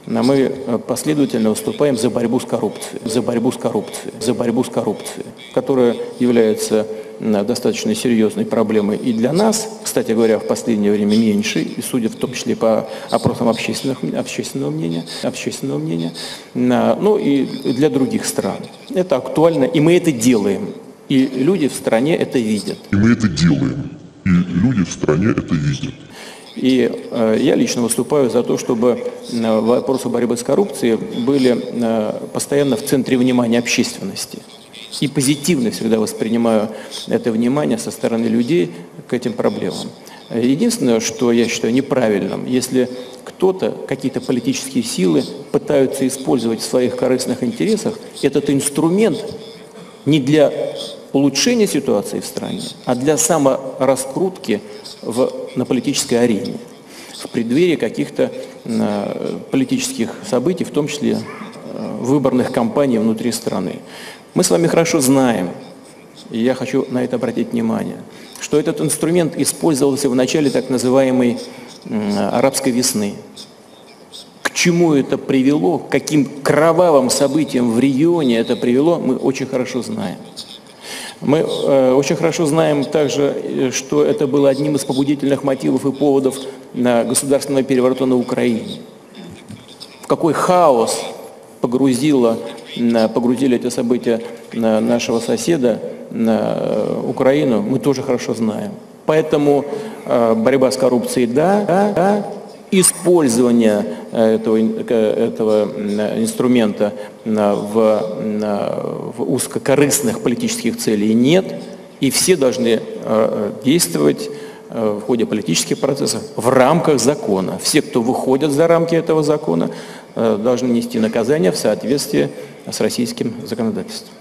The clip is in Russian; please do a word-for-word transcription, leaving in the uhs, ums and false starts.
мы последовательно выступаем за борьбу с коррупцией, за борьбу с коррупцией, за борьбу с коррупцией, которая является достаточно серьезной проблемой и для нас, кстати говоря, в последнее время меньше, и судя в том числе по опросам общественных, общественного мнения, общественного мнения, ну и для других стран. Это актуально, и мы это делаем. И люди в стране это видят. И мы это делаем. И люди в стране это видят. И э, я лично выступаю за то, чтобы э, вопросы борьбы с коррупцией были э, постоянно в центре внимания общественности. И позитивно всегда воспринимаю это внимание со стороны людей к этим проблемам. Единственное, что я считаю неправильным, если кто-то, какие-то политические силы пытаются использовать в своих корыстных интересах этот инструмент не для улучшения ситуации в стране, а для самораскрутки в, на политической арене, в преддверии каких-то э, политических событий, в том числе э, выборных кампаний внутри страны. Мы с вами хорошо знаем, и я хочу на это обратить внимание, что этот инструмент использовался в начале так называемой э, арабской весны. К чему это привело, к каким кровавым событиям в регионе это привело, мы очень хорошо знаем. Мы э, очень хорошо знаем также, что это было одним из побудительных мотивов и поводов на государственного переворота на Украине. В какой хаос погрузило, погрузили эти события на нашего соседа, на Украину, мы тоже хорошо знаем. Поэтому э, борьба с коррупцией, да, да, да. Использование этого, этого инструмента в, в узкокорыстных политических целей нет, и все должны действовать в ходе политических процессов в рамках закона. Все, кто выходят за рамки этого закона, должны нести наказание в соответствии с российским законодательством.